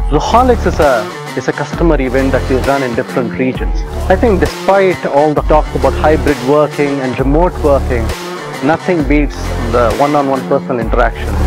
Zoholics is a customer event that we run in different regions. I think despite all the talk about hybrid working and remote working, nothing beats the one-on-one personal interaction.